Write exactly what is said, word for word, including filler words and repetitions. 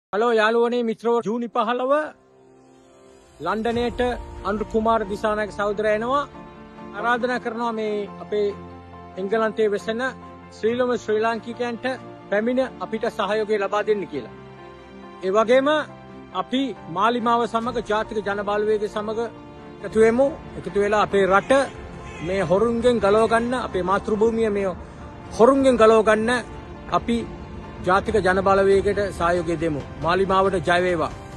Hello යාළුවනේ මිත්‍රව ජූනි පහළොව ලන්ඩනයට අනුර කුමාර දිසානායක සහෝදරයා එනවා ආරාධනා කරනවා මේ අපේ එංගලන්තයේ වෙසෙන ශ්‍රීලම ශ්‍රී ලාංකිකයන්ට පැමිණ අපිට සහයෝගය ලබා දෙන්න කියලා. ඒ වගේම අපි මාලිමාව සමග ජාතික ජනබලවේගය සමග එකතු වෙමු. එකතු වෙලා අපේ රට මේ හොරුන්ගෙන් ගලව ගන්න, අපේ මාතෘභූමිය මේ හොරුන්ගෙන් ගලව ගන්න අපි ජාතික ජනබලවේගයට සහයෝගය දෙමු. මාලිමාවට ජය වේවා.